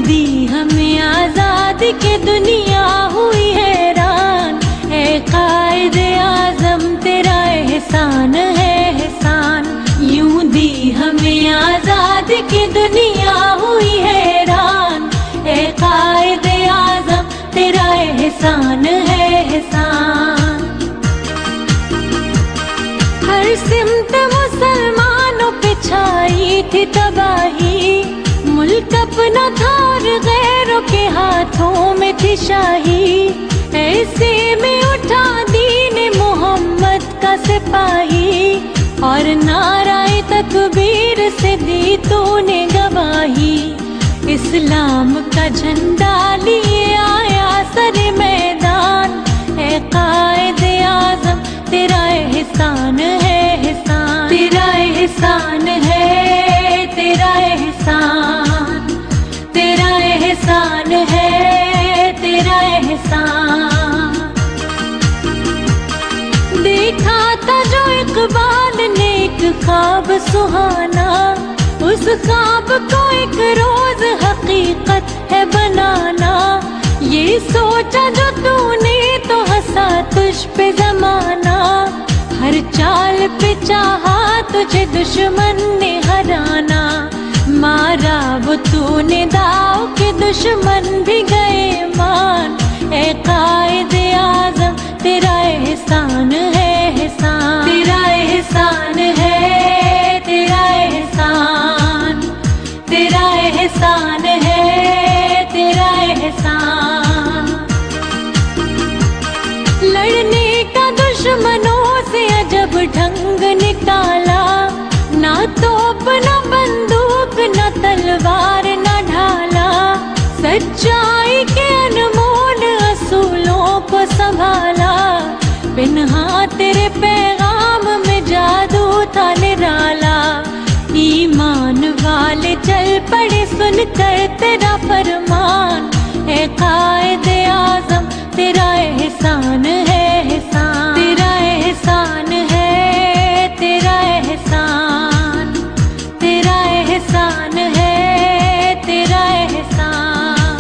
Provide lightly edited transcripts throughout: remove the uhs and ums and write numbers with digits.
दी हमें आजादी के दुनिया हुई हैरान। है कायद आजम तेरा एहसान है एहसान। यूं दी हमें आजादी की दुनिया हुई हैरान। है कायद आजम तेरा एहसान है एहसान। हर सिमत मुसलमानों पे छाई थी तबाही। मुल्क अपना था और गैरों के हाथों में थी शाही। ऐसे में उठा दीन मोहम्मद का सिपाही और नाराए तकबीर से दी तूने गवाही। इस्लाम का झंडा लिए आया सरे मैदान। है कायद आजम तेरा एहसान है एहसान। तेरा एहसान है तेरा एहसान। तेरा एहसान है तेरा एहसान। देखा था जो इकबाल ने एक ख्वाब सुहाना। उस ख्वाब को एक रोज हकीकत है बनाना। ये सोचा जो तूने तो हंसा तुझ पे जमाना। हर चाल पे चाहा तुझे दुश्मन ने हराना। मारा वो तूने दाव के दुश्मन भी गए मान। ए कायद आजम तेरा एहसान है एहसान। तेरा एहसान है तेरा एहसान। तेरा एहसान है तेरा एहसान। लड़ने का दुश्मनों से अजब ढंग निकाला। ना तोप ना बंदूक ना तलवार ना ढाला। सच्चाई के अनमोल असूलों को संभाला। पिन्हा तेरे पैगाम में जादू था निराला। ईमान वाले चल पड़े सुनकर तेरा फरमान। है कायद आजम तेरा एहसान है एहसान। तेरा एहसान है तेरा एहसान। तेरा एहसान है तेरा एहसान।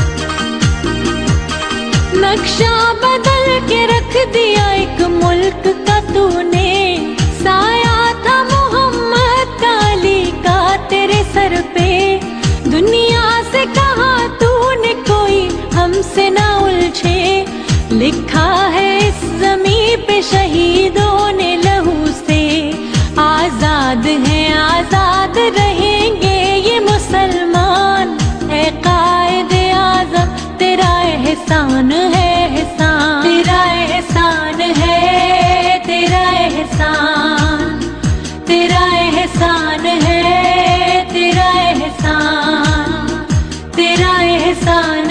नक्शा बदल के रख दिया एक मुल्क का तूने। साया था मोहम्मद अली का तेरे सर पे। दुनिया से कहा तूने कोई हमसे ना उलझे। लिखा है इस ज़मीं पे शहीदों ने लहू से। आजाद हैं आजाद रहेंगे ये मुसलमान। है कायद आजम तेरा एहसान है एहसान। तेरा एहसान है तेरा एहसान। तेरा एहसान है तेरा एहसान। तेरा एहसान